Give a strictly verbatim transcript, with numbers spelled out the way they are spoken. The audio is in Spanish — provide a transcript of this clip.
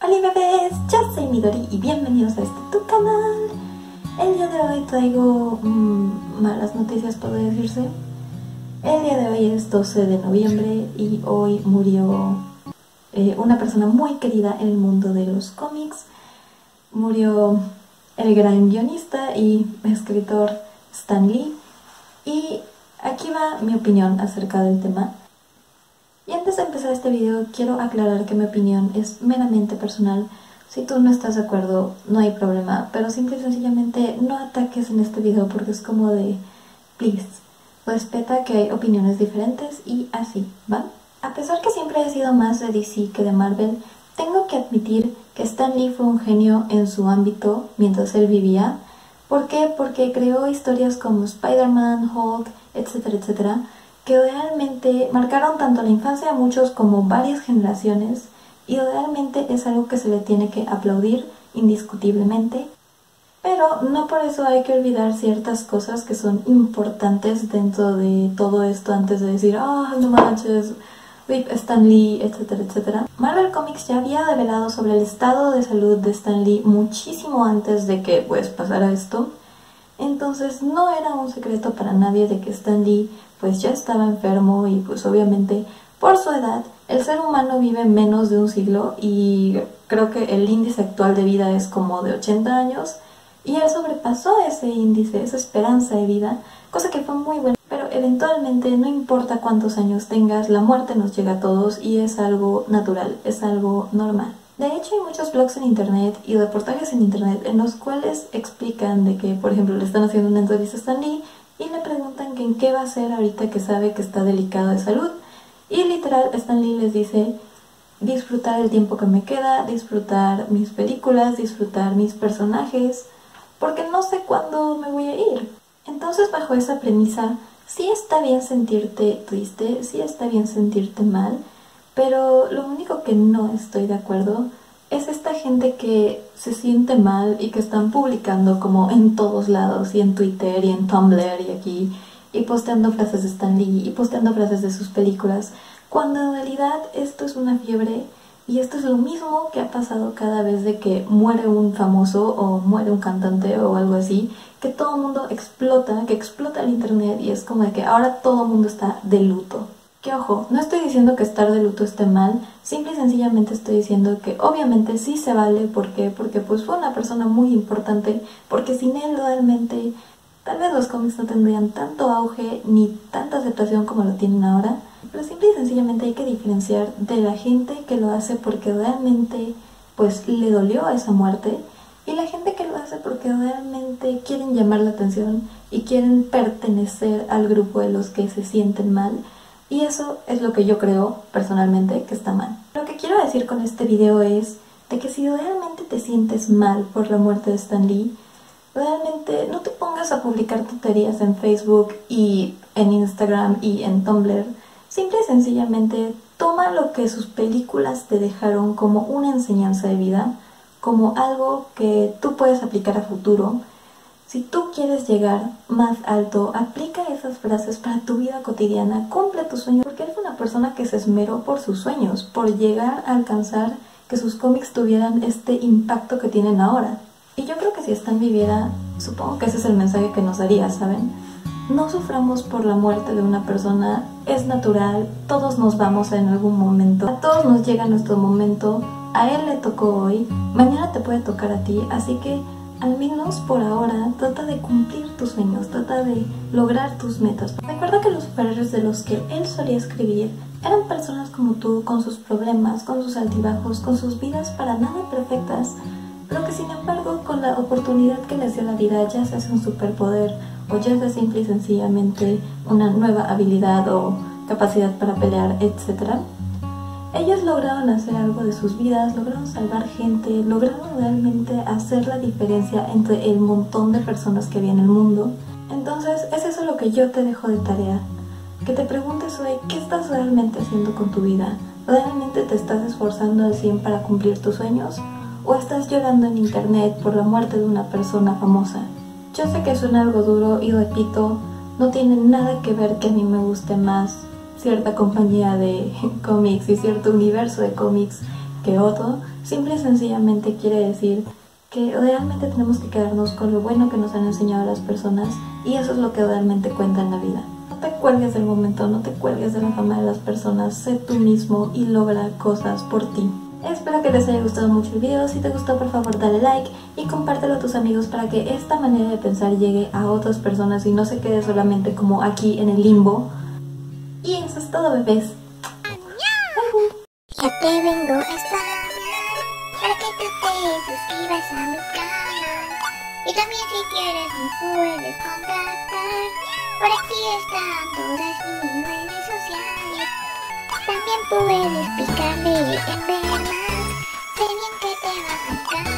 Hola bebés, yo soy Midori y bienvenidos a este tu canal. El día de hoy traigo mmm, malas noticias, podría decirse. El día de hoy es doce de noviembre y hoy murió eh, una persona muy querida en el mundo de los cómics. Murió el gran guionista y escritor Stan Lee. Y aquí va mi opinión acerca del tema. Y antes de empezar este video, quiero aclarar que mi opinión es meramente personal. Si tú no estás de acuerdo, no hay problema, pero simple y sencillamente no ataques en este video porque es como de, please, respeta que hay opiniones diferentes y así, ¿va? A pesar que siempre he sido más de D C que de Marvel, tengo que admitir que Stan Lee fue un genio en su ámbito mientras él vivía. ¿Por qué? Porque creó historias como Spider-Man, Hulk, etcétera, etcétera, que realmente marcaron tanto la infancia de muchos como varias generaciones, y realmente es algo que se le tiene que aplaudir indiscutiblemente. Pero no por eso hay que olvidar ciertas cosas que son importantes dentro de todo esto antes de decir ah, oh, no manches, rip Stan Lee, etcétera, etcétera. Marvel Comics ya había revelado sobre el estado de salud de Stan Lee muchísimo antes de que pues pasara esto. Entonces no era un secreto para nadie de que Stan Lee pues ya estaba enfermo y pues obviamente por su edad el ser humano vive menos de un siglo y creo que el índice actual de vida es como de ochenta años y él sobrepasó ese índice, esa esperanza de vida, cosa que fue muy buena. Pero eventualmente no importa cuántos años tengas, la muerte nos llega a todos y es algo natural, es algo normal. De hecho, hay muchos blogs en internet y reportajes en internet en los cuales explican de que, por ejemplo, le están haciendo una entrevista a Stan Lee y le preguntan que en qué va a hacer ahorita que sabe que está delicado de salud. Y literal, Stan Lee les dice, disfrutar el tiempo que me queda, disfrutar mis películas, disfrutar mis personajes, porque no sé cuándo me voy a ir. Entonces, bajo esa premisa, sí está bien sentirte triste, sí está bien sentirte mal, pero lo único que no estoy de acuerdo es esta gente que se siente mal y que están publicando como en todos lados, y en Twitter, y en Tumblr, y aquí, y posteando frases de Stan Lee, y posteando frases de sus películas, cuando en realidad esto es una fiebre, y esto es lo mismo que ha pasado cada vez de que muere un famoso, o muere un cantante, o algo así, que todo el mundo explota, que explota el internet, y es como de que ahora todo el mundo está de luto. Que ojo, no estoy diciendo que estar de luto esté mal, simple y sencillamente estoy diciendo que obviamente sí se vale. ¿Por qué? Porque pues fue una persona muy importante, porque sin él realmente tal vez los cómics no tendrían tanto auge ni tanta aceptación como lo tienen ahora. Pero simple y sencillamente hay que diferenciar de la gente que lo hace porque realmente pues le dolió a esa muerte, y la gente que lo hace porque realmente quieren llamar la atención y quieren pertenecer al grupo de los que se sienten mal. Y eso es lo que yo creo, personalmente, que está mal. Lo que quiero decir con este video es de que si realmente te sientes mal por la muerte de Stan Lee, realmente no te pongas a publicar tonterías en Facebook y en Instagram y en Tumblr. Simple y sencillamente toma lo que sus películas te dejaron como una enseñanza de vida, como algo que tú puedes aplicar a futuro. Si tú quieres llegar más alto, aplica esas frases para tu vida cotidiana, cumple tus sueños, porque él fue una persona que se esmeró por sus sueños, por llegar a alcanzar que sus cómics tuvieran este impacto que tienen ahora. Y yo creo que si Stan viviera, supongo que ese es el mensaje que nos daría, ¿saben? No suframos por la muerte de una persona, es natural, todos nos vamos en algún momento, a todos nos llega nuestro momento, a él le tocó hoy, mañana te puede tocar a ti, así que al menos por ahora, trata de cumplir tus sueños, trata de lograr tus metas. Recuerda que los superhéroes de los que él solía escribir eran personas como tú, con sus problemas, con sus altibajos, con sus vidas para nada perfectas, pero que sin embargo con la oportunidad que les dio la vida, ya se hace un superpoder o ya sea simple y sencillamente una nueva habilidad o capacidad para pelear, etcétera, ellos lograron hacer algo de sus vidas, lograron salvar gente, lograron realmente hacer la diferencia entre el montón de personas que había en el mundo. Entonces es eso lo que yo te dejo de tarea, que te preguntes hoy qué estás realmente haciendo con tu vida. ¿Realmente te estás esforzando al cien para cumplir tus sueños? ¿O estás llorando en internet por la muerte de una persona famosa? Yo sé que suena algo duro y repito, no tiene nada que ver que a mí me guste más cierta compañía de cómics y cierto universo de cómics que otro. simple y sencillamente quiere decir que realmente tenemos que quedarnos con lo bueno que nos han enseñado las personas, y eso es lo que realmente cuenta en la vida. No te cuelgues del momento, no te cuelgues de la fama de las personas, sé tú mismo y logra cosas por ti. Espero que les haya gustado mucho el video. Si te gustó, por favor dale like y compártelo a tus amigos para que esta manera de pensar llegue a otras personas y no se quede solamente como aquí en el limbo. Y eso es todo, bebés. Ya te vengo a spamar para que tú te suscribas a mi canal. Y también si quieres me puedes contactar. Por aquí están todas mis redes sociales. También puedes picarle en ver más. Sé bien que te va a encantar.